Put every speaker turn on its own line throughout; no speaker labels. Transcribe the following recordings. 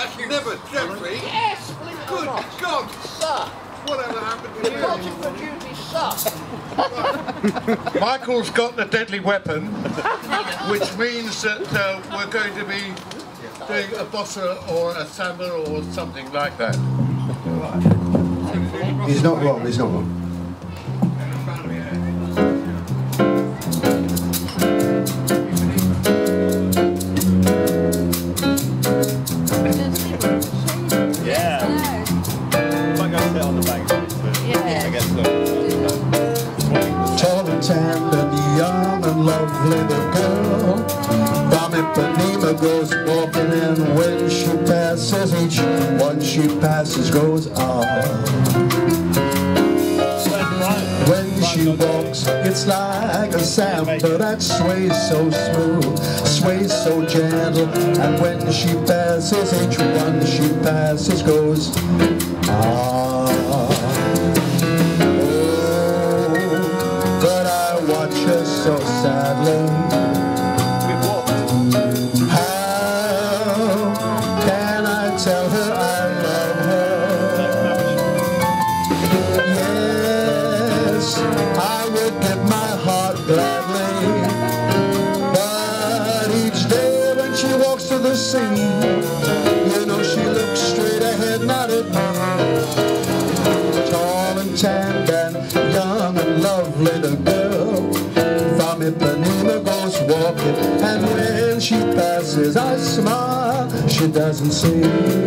Actually, never, Jeffrey.
Yes, believe it or
Good
not.
God.
Sir.
Whatever happened to you?
Reporting for duty, sir.
Michael's got the deadly weapon, which means that we're going to be doing a bossa or a samba or something like that.
He's not wrong, he's not wrong. Tall and tan and young and lovely, the girl from Ipanema goes walking, and when she passes, each one she passes goes on. When she walks, it's like a samba that sways so smooth, sways so gentle, and when she passes, each one she passes goes on. So sadly, how can I tell her I love her? Yes, I would give my heart gladly, but each day when she walks to the sea, you know she looks straight ahead, not at me. Tall and tanned and young and lovely, the girl from Ipanema goes walking, and when she passes I smile, she doesn't see.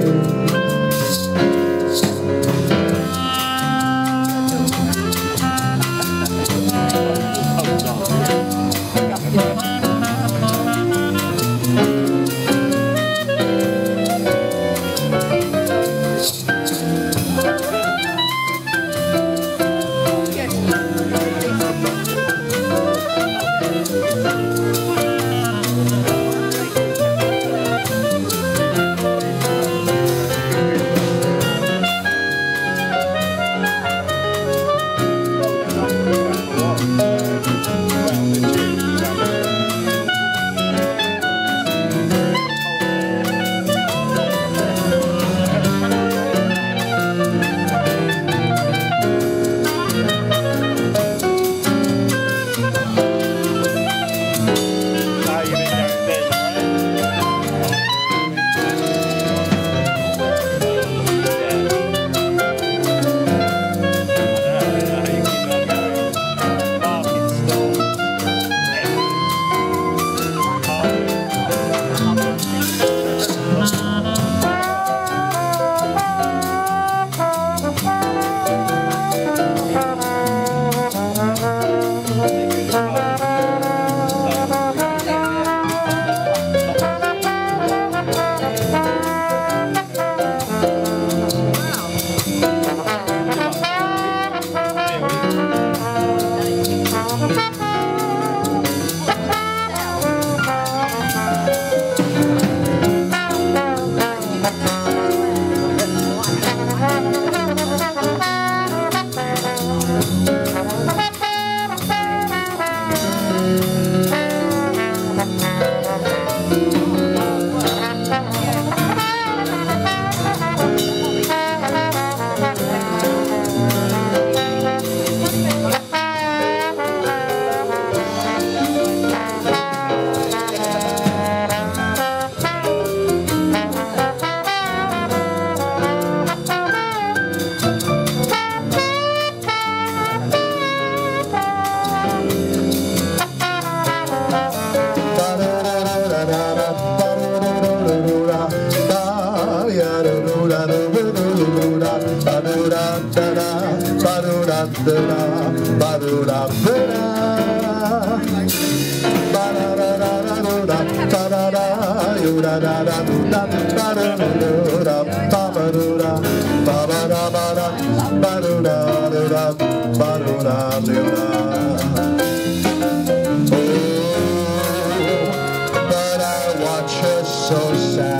But I watch her so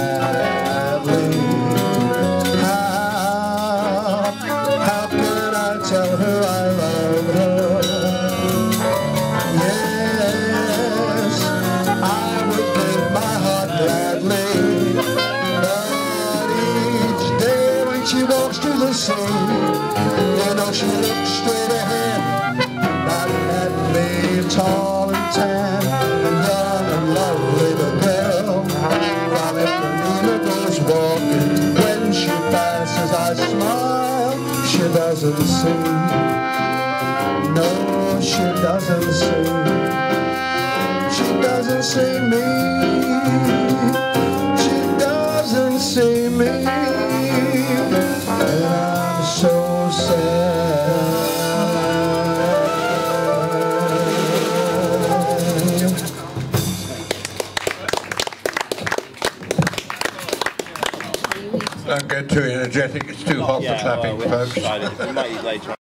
sadly. How can I tell her I love her? Yes, I would give my heart gladly, but doesn't see. No, she doesn't see. She doesn't see me. She doesn't see me. And I'm so sad.
Don't get too energetic, it's too hot for clapping, folks.
We might use later on.